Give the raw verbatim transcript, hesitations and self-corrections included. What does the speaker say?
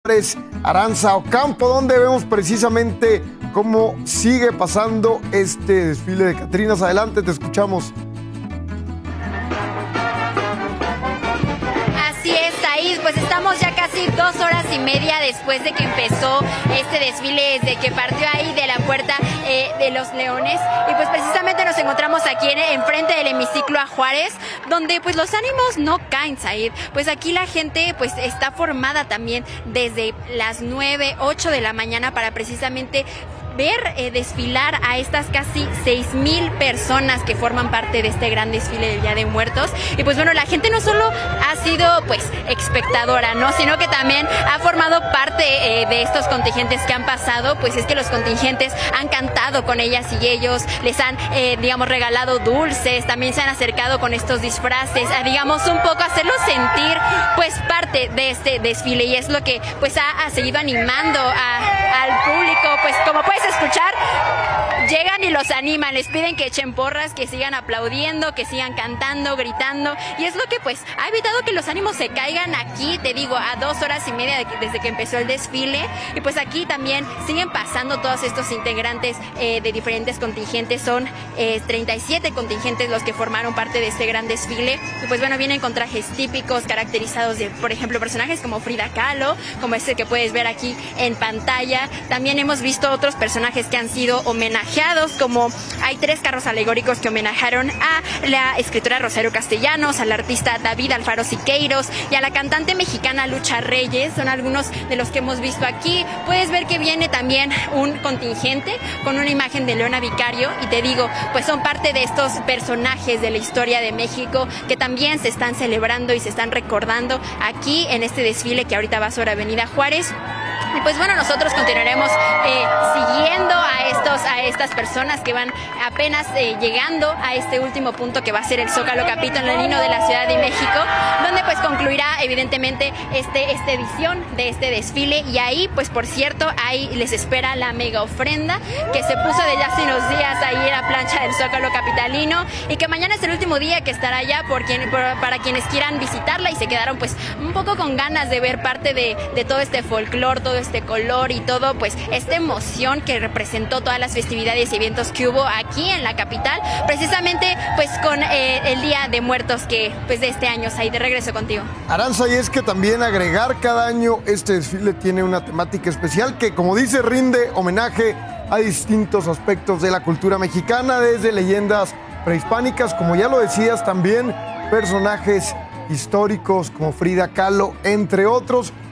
Juárez, Aranza Ocampo, donde vemos precisamente cómo sigue pasando este desfile de Catrinas. Adelante, te escuchamos. Así es, Said, pues estamos ya casi dos horas y media después de que empezó este desfile, desde que partió ahí de la Puerta eh, de los Leones, y pues precisamente nos encontramos aquí en, enfrente del hemiciclo a Juárez, donde pues los ánimos no caen, Said. Pues aquí la gente pues está formada también desde las nueve, ocho de la mañana para precisamente ver eh, desfilar a estas casi seis mil personas que forman parte de este gran desfile del Día de Muertos. Y pues bueno, la gente no solo ha sido pues espectadora, ¿no?, sino que también ha formado parte eh, de estos contingentes que han pasado. Pues es que los contingentes han cantado con ellas y ellos, les han, eh, digamos, regalado dulces, también se han acercado con estos disfraces, a, digamos, un poco hacerlos sentir pues parte de este desfile, y es lo que pues ha, ha seguido animando a, al público. Pues como puedes escuchar, llegan y los animan, les piden que echen porras, que sigan aplaudiendo, que sigan cantando, gritando, y es lo que pues ha evitado que los ánimos se caigan aquí, te digo, a dos horas y media de que, desde que empezó el desfile. Y pues aquí también siguen pasando todos estos integrantes eh, de diferentes contingentes. Son eh, treinta y siete contingentes los que formaron parte de este gran desfile, y pues bueno, vienen con trajes típicos caracterizados de, por ejemplo, personajes como Frida Kahlo, como este que puedes ver aquí en pantalla. También hemos visto otros personajes que han sido homenajeados, como hay tres carros alegóricos que homenajearon a la escritora Rosario Castellanos, al artista David Alfaro Siqueiros y a la cantante mexicana Lucha Reyes. Son algunos de los que hemos visto aquí. Puedes ver que viene también un contingente con una imagen de Leona Vicario, y te digo, pues son parte de estos personajes de la historia de México que también se están celebrando y se están recordando aquí en este desfile que ahorita va sobre Avenida Juárez. Y pues bueno, nosotros continuaremos eh, siguiendo a estos a estas personas que van apenas eh, llegando a este último punto, que va a ser el Zócalo Capitalino de la Ciudad de México, donde pues concluirá evidentemente este, esta edición de este desfile. Y ahí pues, por cierto, ahí les espera la mega ofrenda que se puso desde hace unos días ahí en la plancha del Zócalo Capitalino, y que mañana es el último día que estará allá por quien, por, para quienes quieran visitarla y se quedaron pues un poco con ganas de ver parte de, de todo este folclore, todo este color y todo pues esta emoción que representó todas las festividades y eventos que hubo aquí en la capital, precisamente pues con eh, el Día de Muertos que pues de este año. Ahí de regreso contigo, Aranza. Y es que también agregar cada año este desfile tiene una temática especial que, como dice, rinde homenaje a distintos aspectos de la cultura mexicana, desde leyendas prehispánicas, como ya lo decías, también personajes históricos como Frida Kahlo, entre otros.